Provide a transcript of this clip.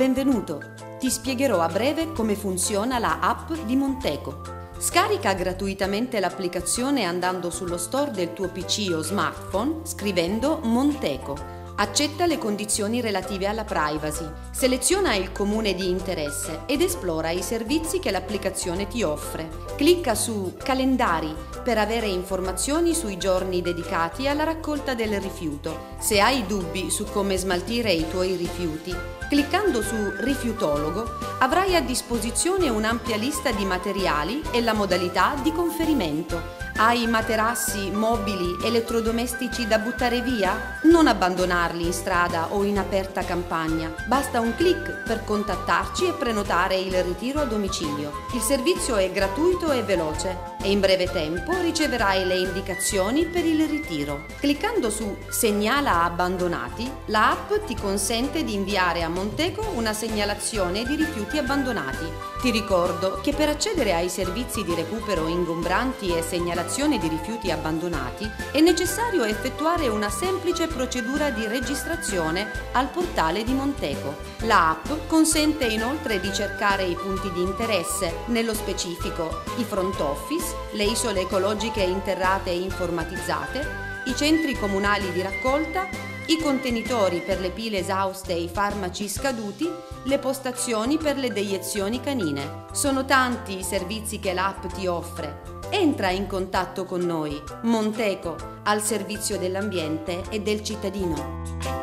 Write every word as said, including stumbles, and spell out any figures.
Benvenuto! Ti spiegherò a breve come funziona la app di Monteco. Scarica gratuitamente l'applicazione andando sullo store del tuo P C o smartphone scrivendo Monteco. Accetta le condizioni relative alla privacy, seleziona il comune di interesse ed esplora i servizi che l'applicazione ti offre. Clicca su Calendari per avere informazioni sui giorni dedicati alla raccolta del rifiuto. Se hai dubbi su come smaltire i tuoi rifiuti, cliccando su Rifiutologo avrai a disposizione un'ampia lista di materiali e la modalità di conferimento. Hai materassi, mobili, elettrodomestici da buttare via? Non abbandonarli in strada o in aperta campagna. Basta un clic per contattarci e prenotare il ritiro a domicilio. Il servizio è gratuito e veloce e in breve tempo riceverai le indicazioni per il ritiro. Cliccando su Segnala abbandonati, la app ti consente di inviare a Monteco una segnalazione di rifiuti abbandonati. Ti ricordo che per accedere ai servizi di recupero ingombranti e segnalazione di rifiuti abbandonati è necessario effettuare una semplice procedura di registrazione al portale di Monteco. La app consente inoltre di cercare i punti di interesse, nello specifico i front office, le isole ecologiche interrate e informatizzate, i centri comunali di raccolta, i contenitori per le pile esauste e i farmaci scaduti, le postazioni per le deiezioni canine. Sono tanti i servizi che l'app ti offre. Entra in contatto con noi. Monteco, al servizio dell'ambiente e del cittadino.